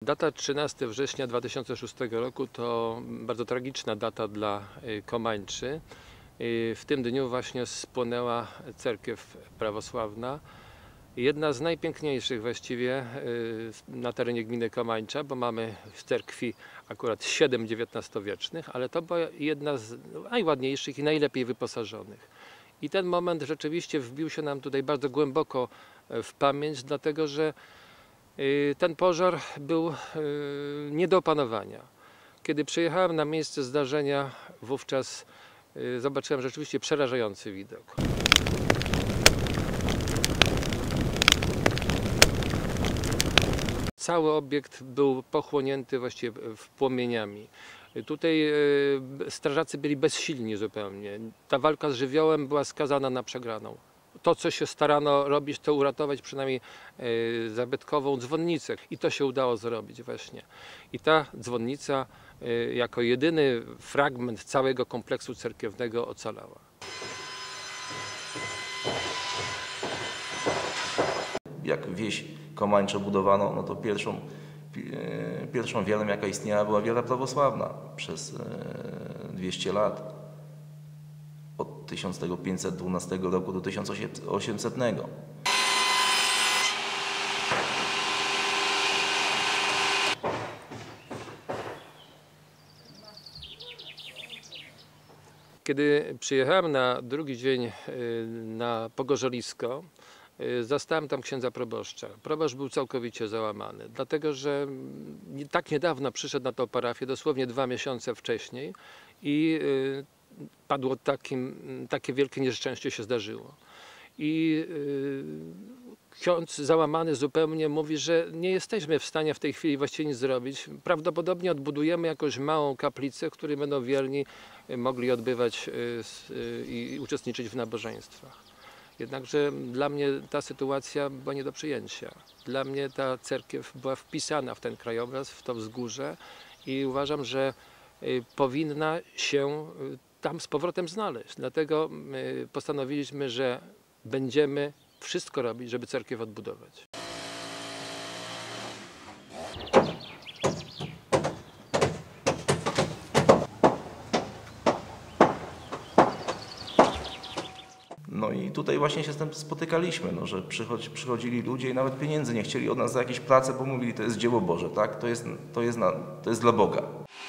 Data 13 września 2006 roku to bardzo tragiczna data dla Komańczy. W tym dniu właśnie spłonęła cerkiew prawosławna. Jedna z najpiękniejszych właściwie na terenie gminy Komańcza, bo mamy w cerkwi akurat 7 XIX-wiecznych, ale to była jedna z najładniejszych i najlepiej wyposażonych. I ten moment rzeczywiście wbił się nam tutaj bardzo głęboko w pamięć, dlatego że ten pożar był nie do opanowania. Kiedy przyjechałem na miejsce zdarzenia, wówczas zobaczyłem rzeczywiście przerażający widok. Cały obiekt był pochłonięty właściwie płomieniami. Tutaj strażacy byli bezsilni zupełnie. Ta walka z żywiołem była skazana na przegraną. To, co się starano robić, to uratować przynajmniej zabytkową dzwonnicę. I to się udało zrobić właśnie. I ta dzwonnica jako jedyny fragment całego kompleksu cerkiewnego ocalała. Jak wieś Komańcze budowano, no to pierwszą wielą, jaka istniała, była wiela prawosławna przez 200 lat. Od 1512 roku do 1800. Kiedy przyjechałem na drugi dzień na Pogorzelisko, zastałem tam księdza proboszcza. Proboszcz był całkowicie załamany, dlatego że tak niedawno przyszedł na tę parafię, dosłownie 2 miesiące wcześniej, i padło takie wielkie nieszczęście się zdarzyło. I ksiądz załamany zupełnie mówi, że nie jesteśmy w stanie w tej chwili właściwie nic zrobić. Prawdopodobnie odbudujemy jakąś małą kaplicę, w której będą wierni mogli odbywać i uczestniczyć w nabożeństwach. Jednakże dla mnie ta sytuacja była nie do przyjęcia. Dla mnie ta cerkiew była wpisana w ten krajobraz, w to wzgórze, i uważam, że powinna się tam z powrotem znaleźć. Dlatego postanowiliśmy, że będziemy wszystko robić, żeby cerkiew odbudować. No i tutaj właśnie się z tym spotykaliśmy, no, że przychodzili ludzie i nawet pieniędzy nie chcieli od nas za jakieś prace, bo mówili, to jest dzieło Boże, tak? To jest dla Boga.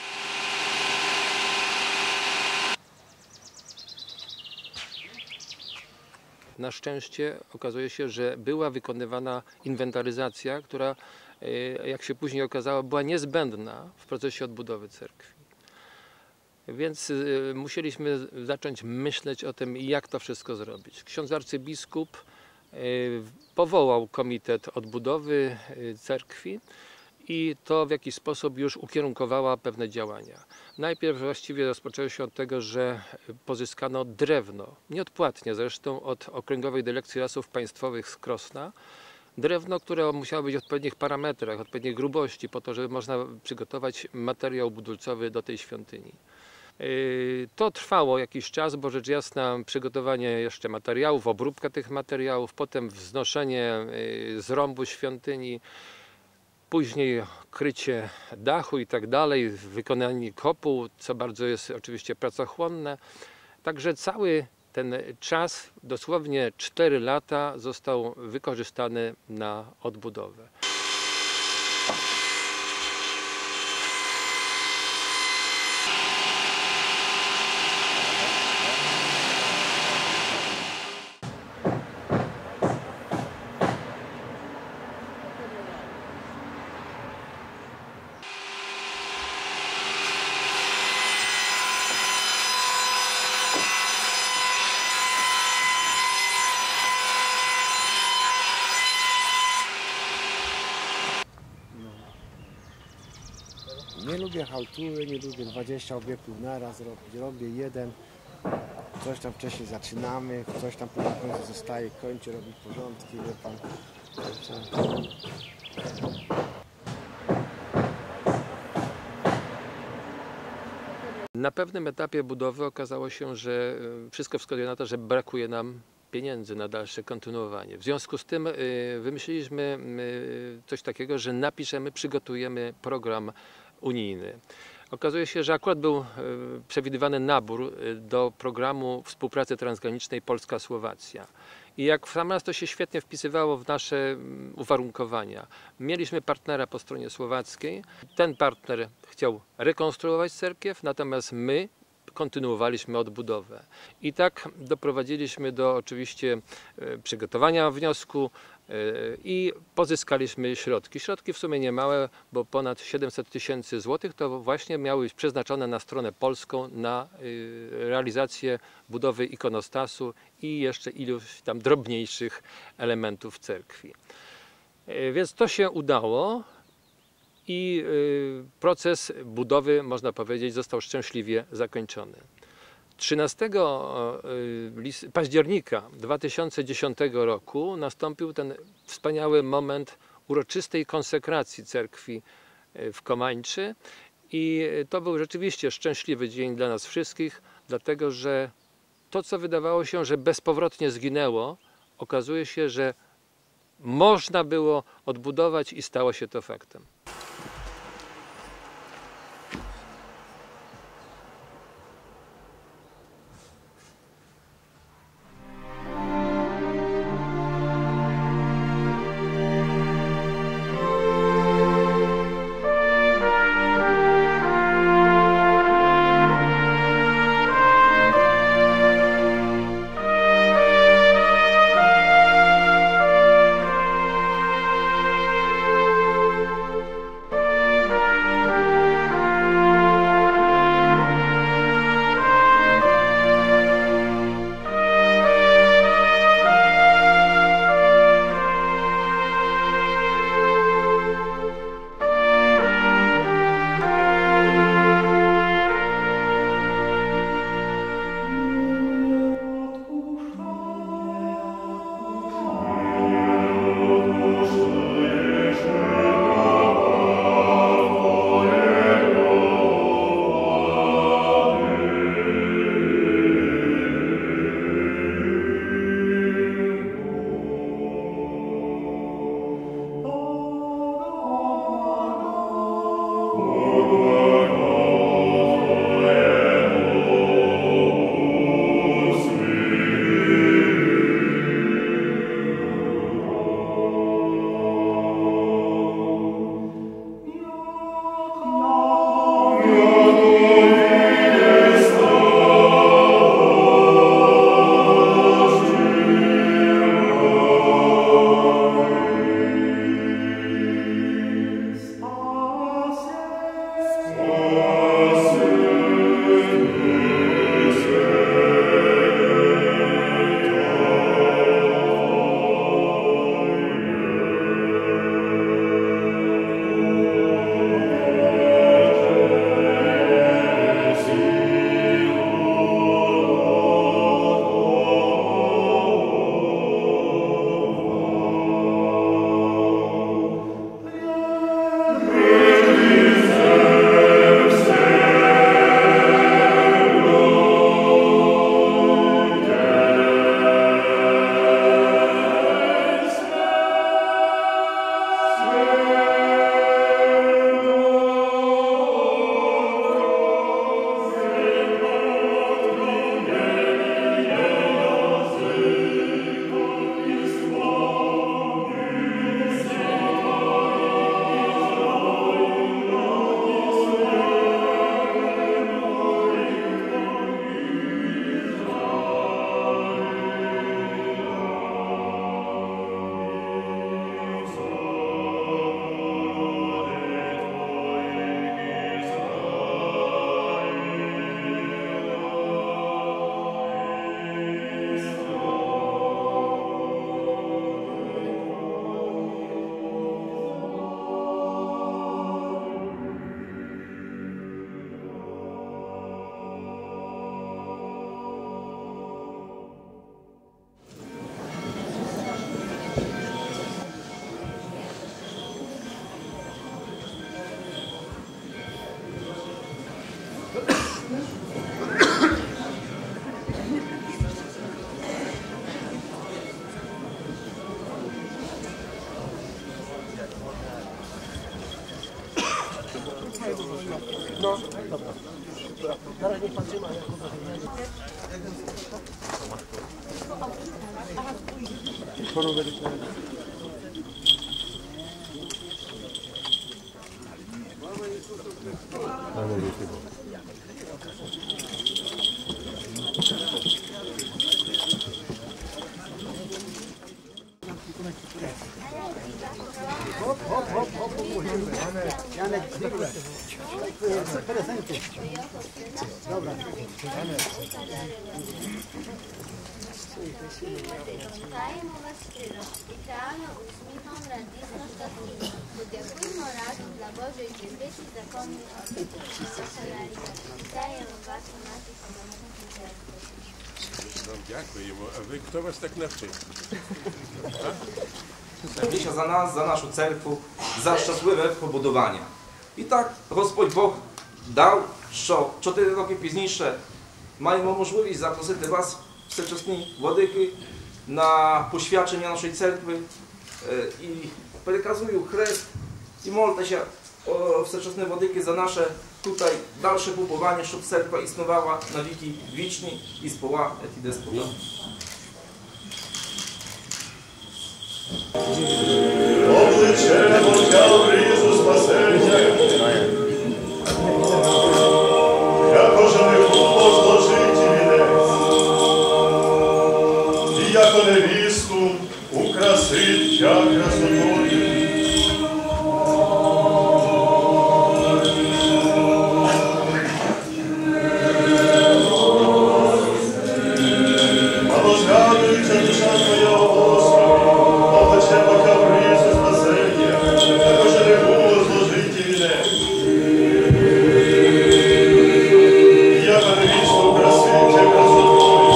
Na szczęście okazuje się, że była wykonywana inwentaryzacja, która, jak się później okazało, była niezbędna w procesie odbudowy cerkwi. Więc musieliśmy zacząć myśleć o tym, jak to wszystko zrobić. Ksiądz arcybiskup powołał komitet odbudowy cerkwi i to w jakiś sposób już ukierunkowała pewne działania. Najpierw właściwie rozpoczęło się od tego, że pozyskano drewno, nieodpłatnie zresztą od Okręgowej Dyrekcji Lasów Państwowych z Krosna. Drewno, które musiało być w odpowiednich parametrach, odpowiedniej grubości, po to, żeby można przygotować materiał budulcowy do tej świątyni. To trwało jakiś czas, bo rzecz jasna przygotowanie jeszcze materiałów, obróbka tych materiałów, potem wznoszenie z rąbu świątyni, później krycie dachu i tak dalej, wykonanie kopuł, co bardzo jest oczywiście pracochłonne. Także cały ten czas, dosłownie 4 lata, został wykorzystany na odbudowę. Nie lubię chałtury, nie lubię 20 obiektów naraz robić. Robię jeden, coś tam wcześniej zaczynamy, coś tam po końcu zostaje, kończy, robi porządki, wie pan. Na pewnym etapie budowy okazało się, że wszystko wskazuje na to, że brakuje nam pieniędzy na dalsze kontynuowanie. W związku z tym wymyśliliśmy coś takiego, że przygotujemy program unijny. Okazuje się, że akurat był przewidywany nabór do programu współpracy transgranicznej Polska-Słowacja. I jak w sam raz to się świetnie wpisywało w nasze uwarunkowania. Mieliśmy partnera po stronie słowackiej. Ten partner chciał rekonstruować cerkiew, natomiast my kontynuowaliśmy odbudowę. I tak doprowadziliśmy do oczywiście przygotowania wniosku i pozyskaliśmy środki. Środki w sumie niemałe, bo ponad 700 000 złotych to właśnie miały być przeznaczone na stronę polską na realizację budowy ikonostasu i jeszcze iluś tam drobniejszych elementów cerkwi. Więc to się udało. I proces budowy, można powiedzieć, został szczęśliwie zakończony. 13 października 2010 roku nastąpił ten wspaniały moment uroczystej konsekracji cerkwi w Komańczy i to był rzeczywiście szczęśliwy dzień dla nas wszystkich, dlatego że to, co wydawało się, że bezpowrotnie zginęło, okazuje się, że można było odbudować i stało się to faktem. Вітаємо вас щиро, ідеально усміхом радісно щасливо. Подякуємо разом за Божої дівчиці законний обіцяв. Наша Ларіка, вітаємо вас у нашій самотній церкві. Дякуємо. А ви хто вас так навчив? Місія за нас, за нашу церкву, за щасливе побудування. І так Господь Бог дав, що 4 роки пізніше маємо можливість запросити вас, всечесні владики, на посвячення нашої церкви. І переказую хрест і молитеся, всечесні владики, за наше tutaj dalsze побування, щоб церква існувала на віки вічні і спала і деспота. Обличемо тя різу спасення, яко жениху зложить вінець, і яко невісту украсить тя красотою. Або згадується душа твоя, Господи, обличемо тя різу спасення, яко жениху зложить вінець, і яко невісту украсить тя красотою.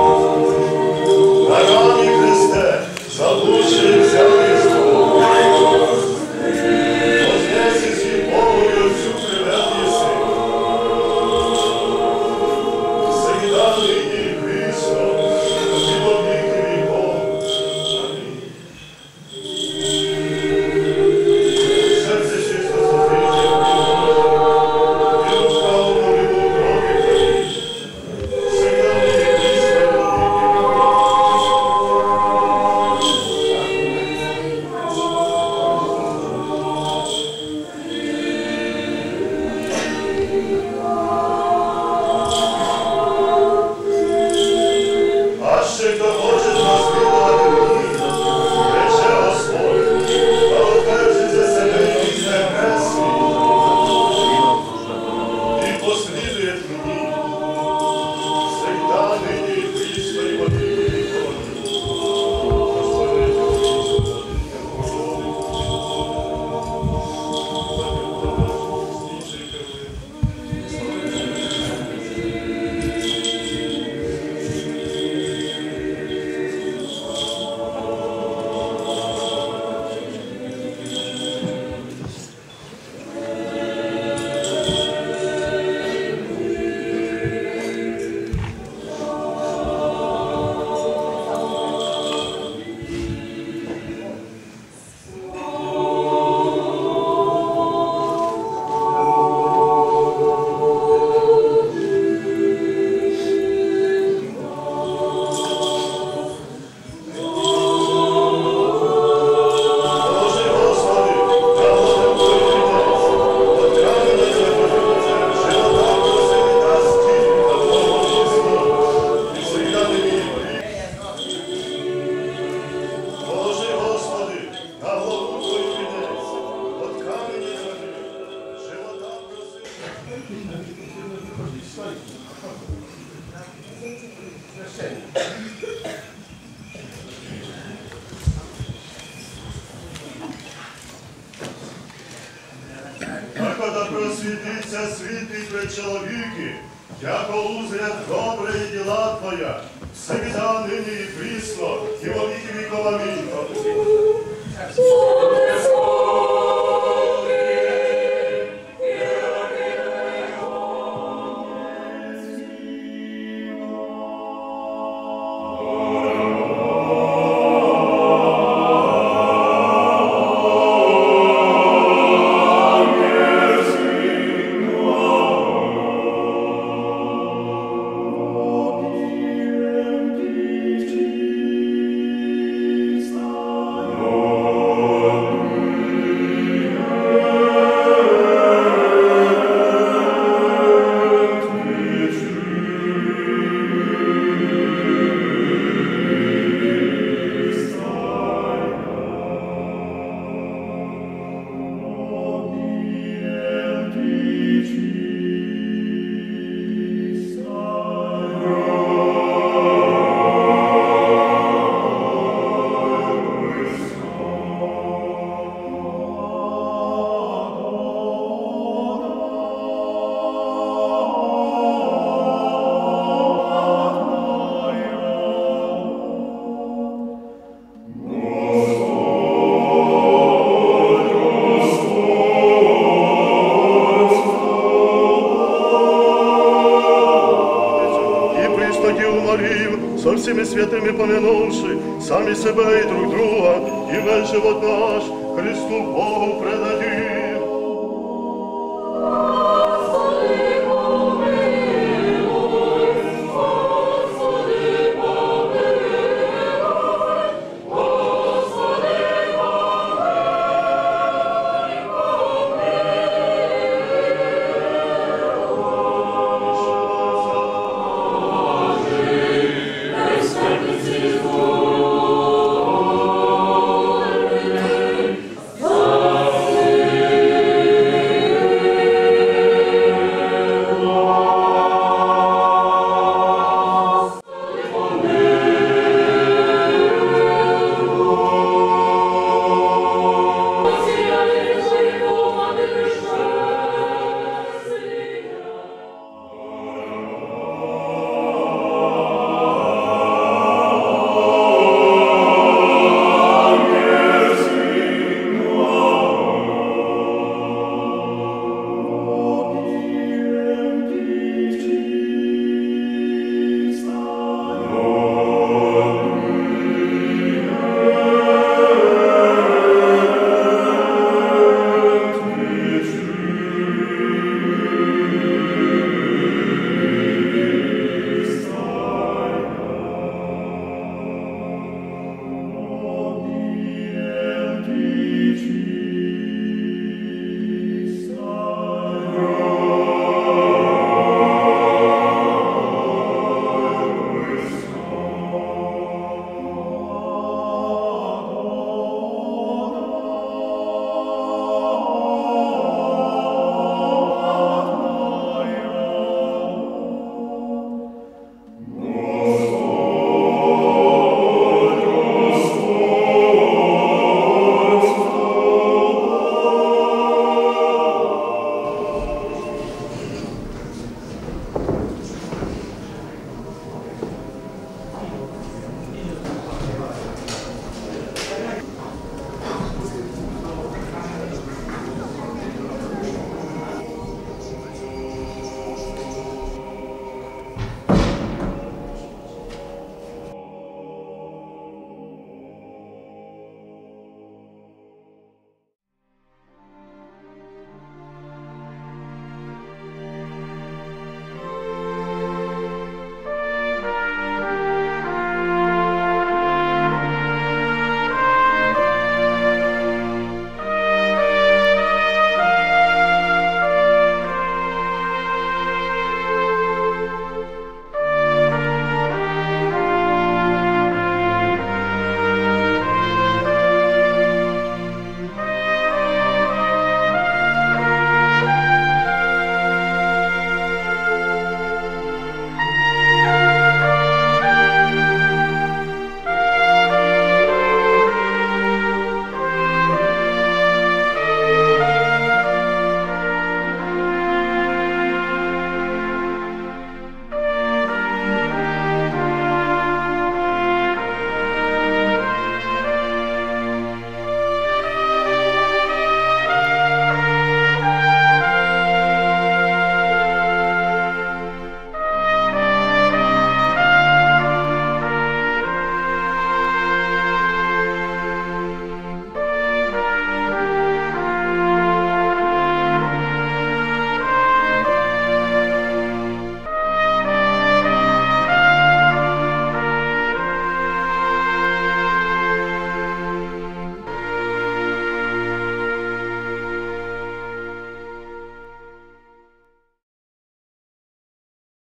На рамі Христе залучився Христос, вознеси свій Богою всю привет єси. Всегда нині і присно, і во віки віков. Амінь. Серце чисто сухиє, і рука у молитву крові твоїй. Всегда нині і присно, і во віки віков. А ще хто хоче наслідувати мені, рече Господь, та утверджується себе і земле свій. І послідує мені, всегда нині і присно, і во віки віков. Господи, Боже Господи, правда Твоїх от каменя зробити, живота просили нас ті, на Твоєму місці, і всегда нині і во віки. Боже Господи, на голову Твою вінець, от каменя зробити, живота просили. Яко да просвітиться світлі пред чоловіки, яко узрять добре і діла Твоя, всегда нині і присно, і во віки віков. Амінь. Амінь. всеми святыми помянувши сами себя и друг друга, и весь живот наш Христу Богу предадим.